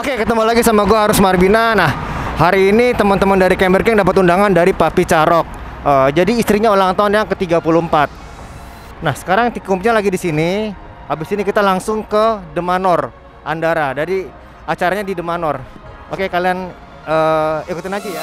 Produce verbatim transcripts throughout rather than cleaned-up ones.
Oke, ketemu lagi sama gue Arus Marbina. Nah, hari ini teman-teman dari Camber Gang dapat undangan dari Papi Carok. Uh, jadi istrinya ulang tahun yang ke tiga puluh empat. Nah, sekarang tikumnya lagi di sini. Habis ini kita langsung ke The Manor Andara. Dari acaranya di The Manor. Oke, kalian uh, ikutin aja ya.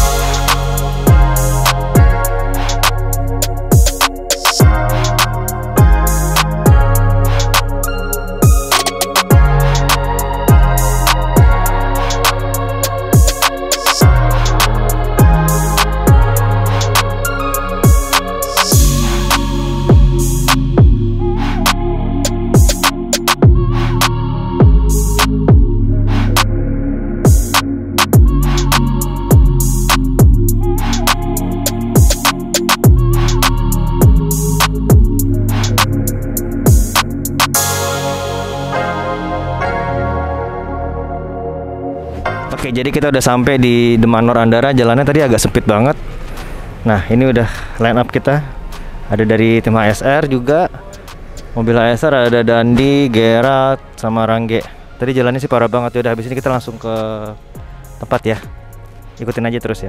Oke, jadi kita udah sampai di The Manor Andara. Jalannya tadi agak sempit banget. Nah, ini udah line up kita. Ada dari tim H S R juga. Mobil H S R ada Dandi, Gerard, sama Rangge. Tadi jalannya sih parah banget. Udah habis ini kita langsung ke tempat ya. Ikutin aja terus ya.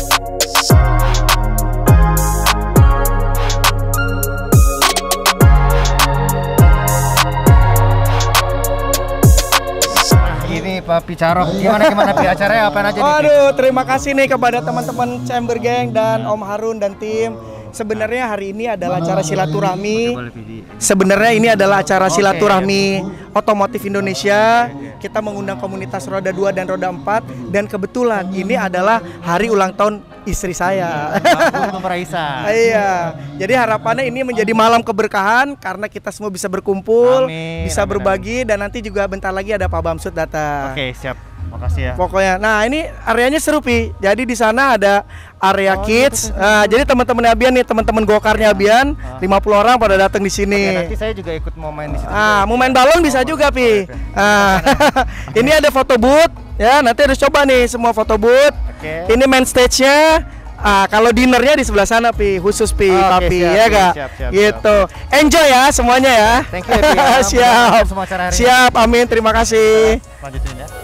Papi Carok, gimana gimana Pi, acaranya apa aja nih? Aduh, terima kasih nih kepada teman-teman Camber Gang dan Om Harun dan tim. Sebenarnya hari ini adalah acara silaturahmi. Sebenarnya ini adalah acara silaturahmi otomotif Indonesia. Kita mengundang komunitas roda dua dan roda empat, dan kebetulan ini adalah hari ulang tahun istri saya. Raisa. Iya. Jadi harapannya ini menjadi malam keberkahan karena kita semua bisa berkumpul, amin, bisa amin, berbagi amin. Dan nanti juga bentar lagi ada Pak Bamsud datang. Oke, siap. Makasih ya. Pokoknya, nah ini areanya seru Pi. Jadi di sana ada area oh, kids. Gitu. Nah, jadi teman-teman Abian nih, teman-teman gokarnya Abian, ah. lima puluh orang pada datang di sini. Oke, nanti saya juga ikut mau main di situ. Ah, mau main balon bisa juga Pi. Ah, ini ada foto booth. Ya, nanti harus coba nih semua foto booth. Okay. Ini main stage-nya. Ah, kalau dinernya di sebelah sana Pi, khusus Pi, oh, Papi, okay, ya Kak. Gitu. Siap. Enjoy ya semuanya ya. Thank you ya, Pi, ya. Siap. Siap, amin, terima kasih. Lanjutin ya.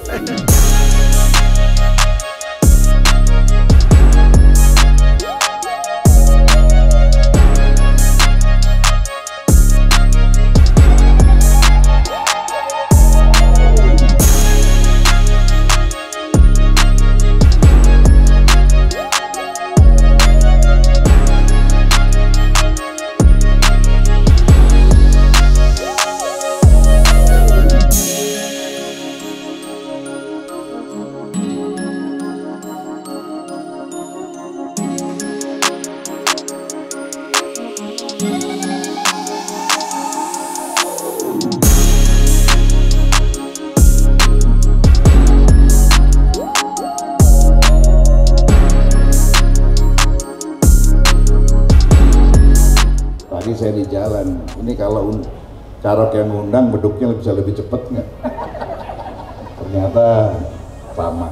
Tadi saya di jalan, ini kalau Carok yang ngundang beduknya bisa lebih cepet nggak? Ternyata sama.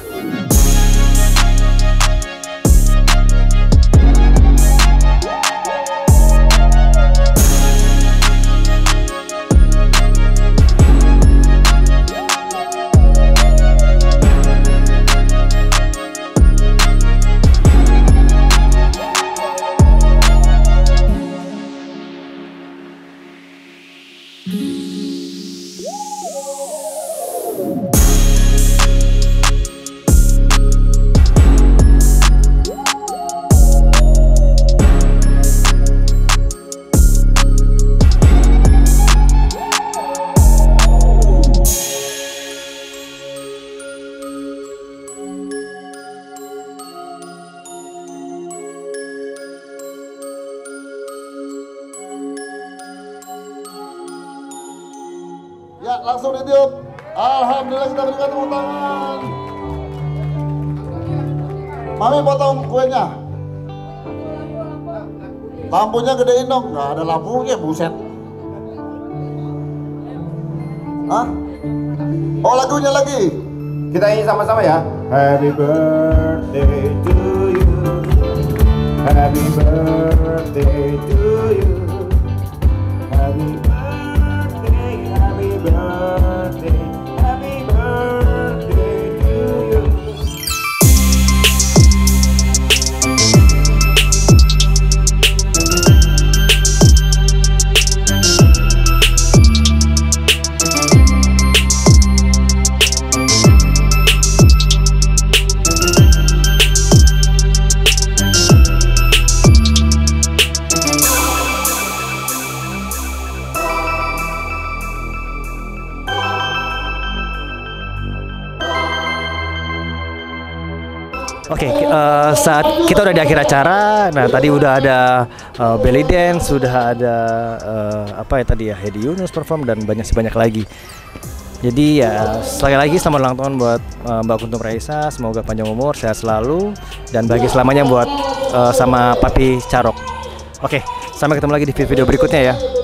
Ya, langsung ditiup. Alhamdulillah, kita berikan tepuk tangan. Mami potong kuenya. Lampunya gedein dong. Nggak ada lampunya, buset. Hah? Oh, lagunya lagi. Kita nyanyi sama-sama ya. Happy birthday to you. Happy birthday to you. Happy birthday, happy birthday, happy birthday. Oke, eh, saat kita udah di akhir acara, nah tadi udah ada eh, belly dance, sudah ada eh, apa ya tadi ya, Hedi Yunus perform dan banyak sih banyak lagi. Jadi ya sekali lagi selamat ulang tahun buat eh, Mbak Kuntum Raisa, semoga panjang umur, sehat selalu dan bahagia selamanya buat eh, sama Papi Carok. Oke, sampai ketemu lagi di video berikutnya ya.